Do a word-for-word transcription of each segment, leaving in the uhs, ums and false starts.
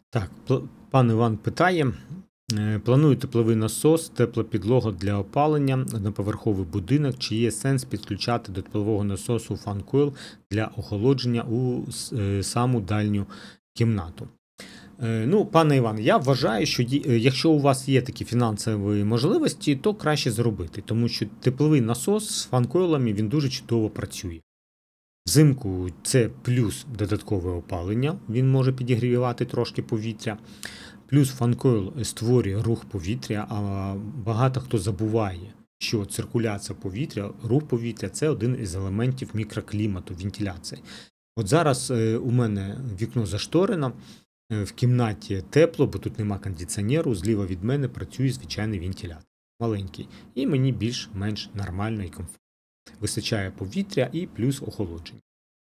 Так, пл- пан Іван питає: е, планую тепловий насос, тепла підлога для опалення, одноповерховий будинок. Чи є сенс підключати до теплового насосу фан-койл для охолодження у с- е, саму дальню кімнату? Е, Ну, пане Іван, я вважаю, що ді- е, якщо у вас є такі фінансові можливості, то краще зробити, тому що тепловий насос з фан-койлами він дуже чудово працює. Взимку це плюс додаткове опалення, він може підігрівати трошки повітря. Плюс фанкойл створює рух повітря, а багато хто забуває, що циркуляція повітря, рух повітря це один із елементів мікроклімату, вентиляції. От зараз е, у мене вікно зашторено, е, в кімнаті тепло, бо тут нема кондиціонеру, зліва від мене працює звичайний вентилятор, маленький. І мені більш-менш нормально і комфортно. Вистачає повітря і плюс охолодження.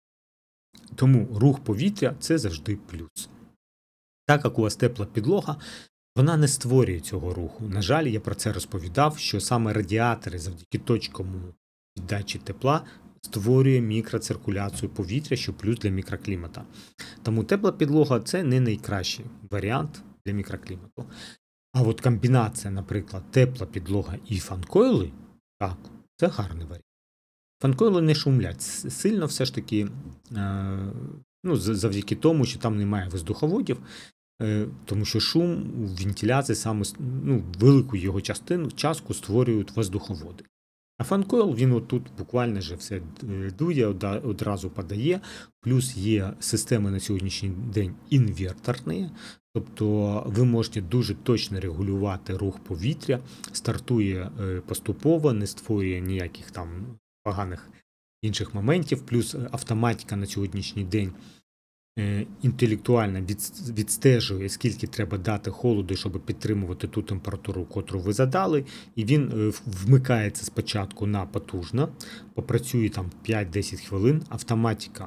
Тому рух повітря це завжди плюс. Так як у вас тепла підлога, вона не створює цього руху. На жаль, я про це розповідав, що саме радіатори завдяки точковому віддачі тепла створює мікроциркуляцію повітря, що плюс для мікроклімата. Тому тепла підлога це не найкращий варіант для мікроклімату. А от комбінація, наприклад, тепла підлога і фанкойли, так, це гарний варіант. Фанкойли не шумлять сильно все ж таки, е, ну, завдяки тому, що там немає воздуховодів, е, тому що шум у вентиляції саме, ну, велику його частину, частку створюють воздуховоди. А фанкойл, він отут буквально же все дує, одразу подає, плюс є системи на сьогоднішній день інверторні, тобто ви можете дуже точно регулювати рух повітря, стартує поступово, не створює ніяких там поганих інших моментів, плюс автоматика на сьогоднішній день інтелектуально відстежує, скільки треба дати холоду, щоб підтримувати ту температуру, котру ви задали, і він вмикається спочатку на потужно, попрацює там п'ять-десять хвилин, автоматика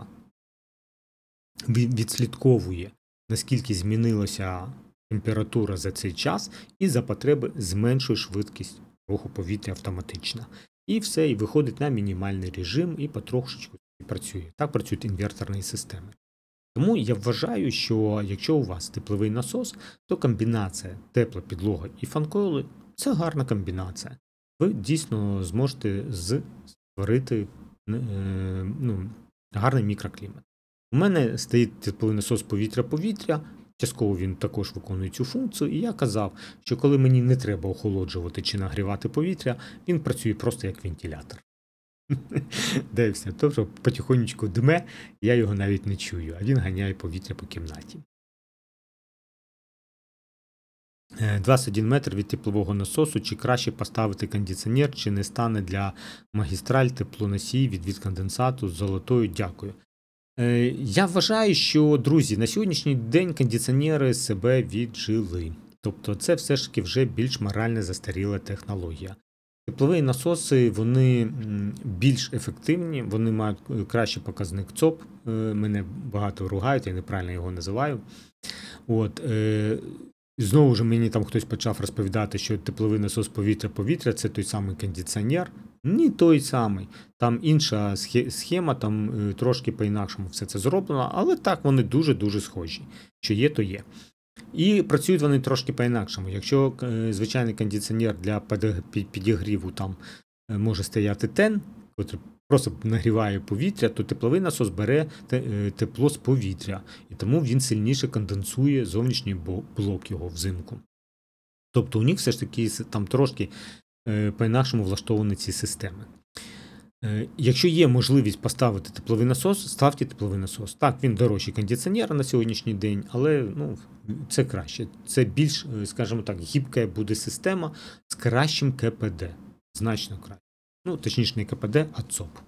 відслідковує, наскільки змінилася температура за цей час, і за потреби зменшує швидкість руху повітря автоматично. І все, і виходить на мінімальний режим, і потрошечку працює. Так працюють інверторні системи. Тому я вважаю, що якщо у вас тепловий насос, то комбінація тепла підлога і фанкойли – це гарна комбінація. Ви дійсно зможете створити ну, гарний мікроклімат. У мене стоїть тепловий насос повітря-повітря, частково він також виконує цю функцію, і я казав, що коли мені не треба охолоджувати чи нагрівати повітря, він працює просто як вентилятор. Де все. Тобто потихонечку дме, я його навіть не чую, а він ганяє повітря по кімнаті. двадцять один метр від теплового насосу. Чи краще поставити кондиціонер, чи не стане для магістраль теплоносій від від конденсату з золотою? Дякую. Я вважаю, що, друзі, на сьогоднішній день кондиціонери себе віджили. Тобто це все ж таки вже більш морально застаріла технологія. Теплові насоси, вони більш ефективні, вони мають кращий показник ЦОП, мене багато ругають, я неправильно його називаю. От, е, знову ж мені там хтось почав розповідати, що тепловий насос повітря-повітря – це той самий кондиціонер. Ні той самий. Там інша схема, там трошки по-інакшому все це зроблено, але так вони дуже-дуже схожі. Що є, то є. І працюють вони трошки по-інакшому. Якщо звичайний кондиціонер для підігріву там може стояти тен, який просто нагріває повітря, то тепловий насос бере тепло з повітря. І тому він сильніше конденсує зовнішній блок його взимку. Тобто у них все ж таки там трошки по-інакшому влаштовані ці системи. Якщо є можливість поставити тепловий насос, ставте тепловий насос. Так, він дорожчий кондиціонера на сьогоднішній день, але ну, це краще. Це більш, скажімо так, гібка буде система з кращим КПД. Значно краще. Ну, точніше, не КПД, а ЦОП.